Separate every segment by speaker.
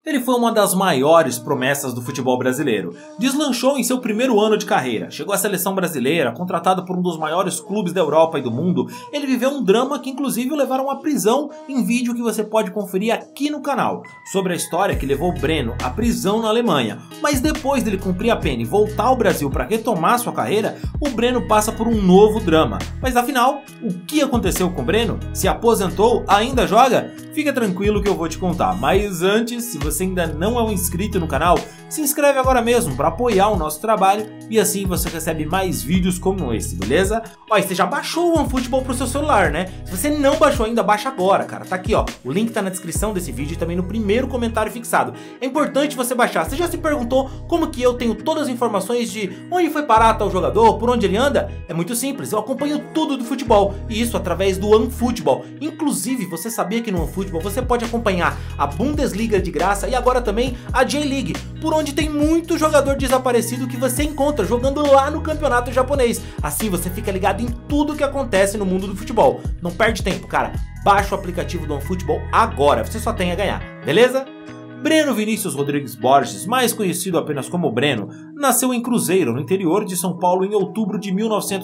Speaker 1: Ele foi uma das maiores promessas do futebol brasileiro. Deslanchou em seu primeiro ano de carreira, chegou à seleção brasileira, contratado por um dos maiores clubes da Europa e do mundo. Ele viveu um drama que inclusive o levaram à prisão, em vídeo que você pode conferir aqui no canal, sobre a história que levou o Breno à prisão na Alemanha. Mas depois dele cumprir a pena e voltar ao Brasil para retomar sua carreira, o Breno passa por um novo drama. Mas afinal, o que aconteceu com o Breno? Se aposentou? Ainda joga? Fica tranquilo que eu vou te contar. Mas antes, se você ainda não é um inscrito no canal, se inscreve agora mesmo para apoiar o nosso trabalho e assim você recebe mais vídeos como esse, beleza? Ó, e você já baixou o OneFootball pro seu celular, né? Se você não baixou ainda, baixa agora, cara. Tá aqui, ó. O link tá na descrição desse vídeo e também no primeiro comentário fixado. É importante você baixar. Você já se perguntou como que eu tenho todas as informações de onde foi parar tal jogador, por onde ele anda? É muito simples, eu acompanho tudo do futebol e isso através do OneFootball. Inclusive, você sabia que no OneFootball você pode acompanhar a Bundesliga de graça e agora também a J-League, por onde tem muito jogador desaparecido que você encontra jogando lá no campeonato japonês. Assim você fica ligado em tudo que acontece no mundo do futebol. Não perde tempo, cara. Baixa o aplicativo do OneFootball agora, você só tem a ganhar, beleza? Breno Vinícius Rodrigues Borges, mais conhecido apenas como Breno, nasceu em Cruzeiro, no interior de São Paulo, em outubro de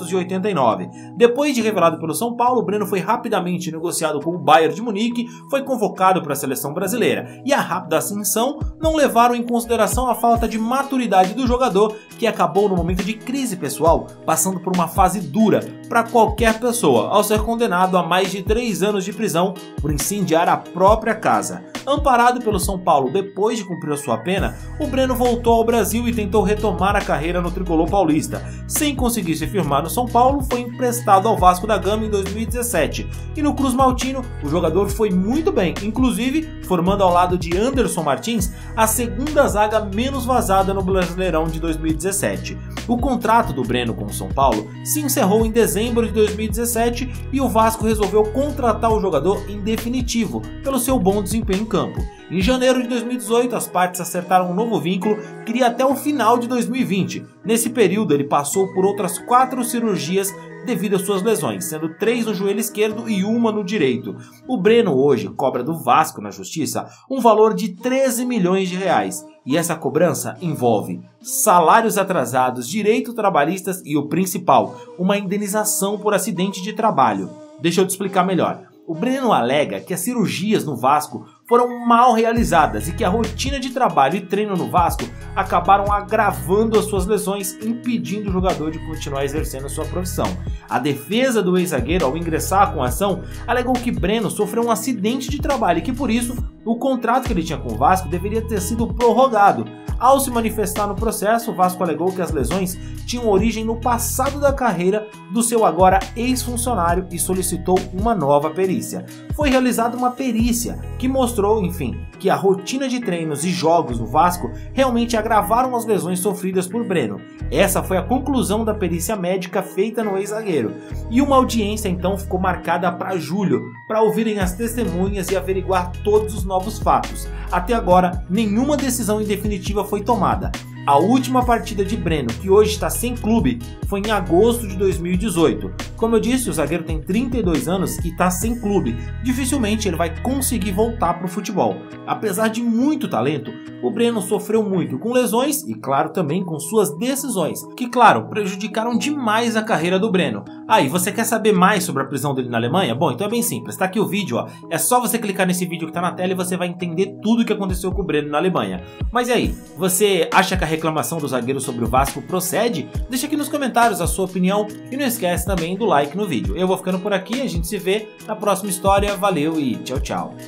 Speaker 1: 1989. Depois de revelado pelo São Paulo, Breno foi rapidamente negociado com o Bayern de Munique, foi convocado para a seleção brasileira, e a rápida ascensão não levaram em consideração a falta de maturidade do jogador, que acabou no momento de crise pessoal, passando por uma fase dura para qualquer pessoa, ao ser condenado a mais de 3 anos de prisão por incendiar a própria casa. Amparado pelo São Paulo depois de cumprir a sua pena, o Breno voltou ao Brasil e tentou retomar a carreira no tricolor paulista. Sem conseguir se firmar no São Paulo, foi emprestado ao Vasco da Gama em 2017. E no Cruz Maltino, o jogador foi muito bem, inclusive formando ao lado de Anderson Martins a segunda zaga menos vazada no Brasileirão de 2017. O contrato do Breno com o São Paulo se encerrou em dezembro de 2017 e o Vasco resolveu contratar o jogador em definitivo pelo seu bom desempenho em campo. Em janeiro de 2018, as partes acertaram um novo vínculo que iria até o final de 2020. Nesse período, ele passou por outras 4 cirurgias devido às suas lesões, sendo 3 no joelho esquerdo e 1 no direito. O Breno hoje cobra do Vasco na justiça um valor de 13 milhões de reais. E essa cobrança envolve salários atrasados, direitos trabalhistas e o principal, uma indenização por acidente de trabalho. Deixa eu te explicar melhor. O Breno alega que as cirurgias no Vasco foram mal realizadas e que a rotina de trabalho e treino no Vasco acabaram agravando as suas lesões, impedindo o jogador de continuar exercendo sua profissão. A defesa do ex-zagueiro, ao ingressar com a ação, alegou que Breno sofreu um acidente de trabalho e que, por isso, o contrato que ele tinha com o Vasco deveria ter sido prorrogado. Ao se manifestar no processo, o Vasco alegou que as lesões tinham origem no passado da carreira do seu agora ex-funcionário e solicitou uma nova perícia. Foi realizada uma perícia que mostrou, enfim, que a rotina de treinos e jogos do Vasco realmente agravaram as lesões sofridas por Breno. Essa foi a conclusão da perícia médica feita no ex-zagueiro. E uma audiência então ficou marcada para julho, para ouvirem as testemunhas e averiguar todos os novos fatos. Até agora, nenhuma decisão em definitiva foi tomada. A última partida de Breno, que hoje está sem clube, foi em agosto de 2018. Como eu disse, o zagueiro tem 32 anos e está sem clube. Dificilmente ele vai conseguir voltar para o futebol. Apesar de muito talento, o Breno sofreu muito com lesões e, claro, também com suas decisões, que, claro, prejudicaram demais a carreira do Breno. E você quer saber mais sobre a prisão dele na Alemanha? Bom, então é bem simples. Tá aqui o vídeo, ó. É só você clicar nesse vídeo que tá na tela e você vai entender tudo o que aconteceu com o Breno na Alemanha. Mas e aí, você acha que a reclamação do zagueiro sobre o Vasco procede? Deixa aqui nos comentários a sua opinião e não esquece também do like no vídeo. Eu vou ficando por aqui, a gente se vê na próxima história. Valeu e tchau, tchau.